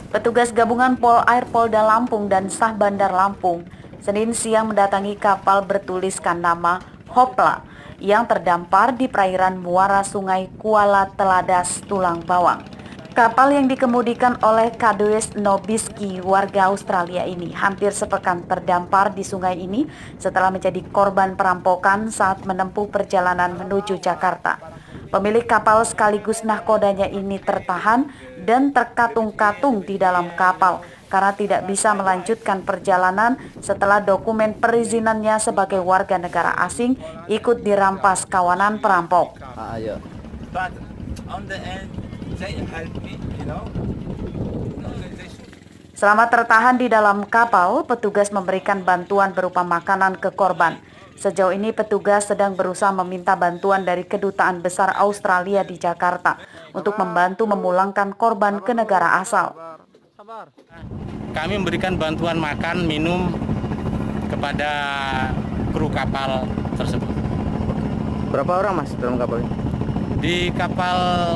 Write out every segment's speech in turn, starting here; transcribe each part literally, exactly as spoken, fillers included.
Petugas gabungan Pol Air Polda Lampung dan Sah Bandar Lampung Senin siang mendatangi kapal bertuliskan nama Hopla yang terdampar di perairan muara Sungai Kuala Teladas, Tulang Bawang. Kapal yang dikemudikan oleh Kadoes Nobiski, warga Australia ini, hampir sepekan terdampar di sungai ini setelah menjadi korban perampokan saat menempuh perjalanan menuju Jakarta. Pemilik kapal sekaligus nahkodanya ini tertahan dan terkatung-katung di dalam kapal karena tidak bisa melanjutkan perjalanan setelah dokumen perizinannya sebagai warga negara asing ikut dirampas kawanan perampok. Ayo. Selama tertahan di dalam kapal, petugas memberikan bantuan berupa makanan ke korban. Sejauh ini petugas sedang berusaha meminta bantuan dari Kedutaan Besar Australia di Jakarta untuk membantu memulangkan korban ke negara asal. Kami memberikan bantuan makan, minum kepada kru kapal tersebut. Berapa orang mas dalam kapal ini? Di kapal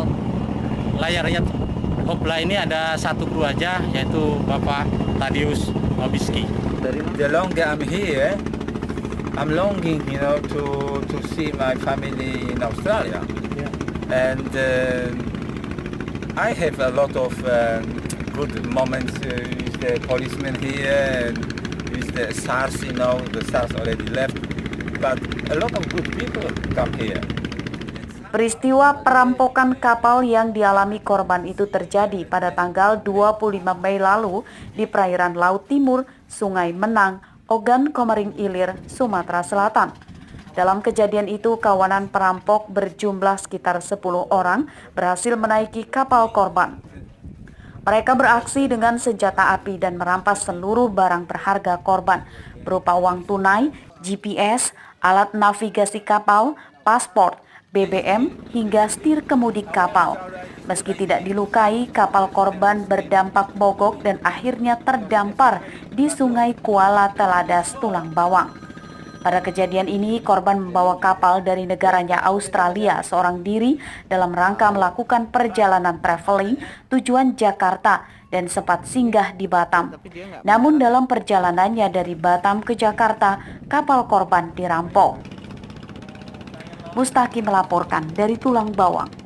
layar rakyat Hopla ini ada satu kru aja, yaitu Bapak Tadius Nobiski. The longer I'm here, I'm longing, you know, to to see my family in Australia, yeah. and uh, I have a lot of um, good moments uh, with the policemen here, and with the SARS, you know, the SARS already left, but a lot of good people come here. Peristiwa perampokan kapal yang dialami korban itu terjadi pada tanggal dua puluh lima Mei lalu di perairan Laut Timur, Sungai Menang, Ogan Komering Ilir, Sumatera Selatan. Dalam kejadian itu, kawanan perampok berjumlah sekitar sepuluh orang berhasil menaiki kapal korban. Mereka beraksi dengan senjata api dan merampas seluruh barang berharga korban berupa uang tunai, G P S, alat navigasi kapal, paspor, B B M, hingga setir kemudi kapal. Meski tidak dilukai, kapal korban berdampak mogok dan akhirnya terdampar di Sungai Kuala Teladas, Tulang Bawang. Pada kejadian ini, korban membawa kapal dari negaranya Australia seorang diri dalam rangka melakukan perjalanan traveling tujuan Jakarta dan sempat singgah di Batam. Namun dalam perjalanannya dari Batam ke Jakarta, kapal korban dirampok. Mustaki melaporkan dari Tulang Bawang.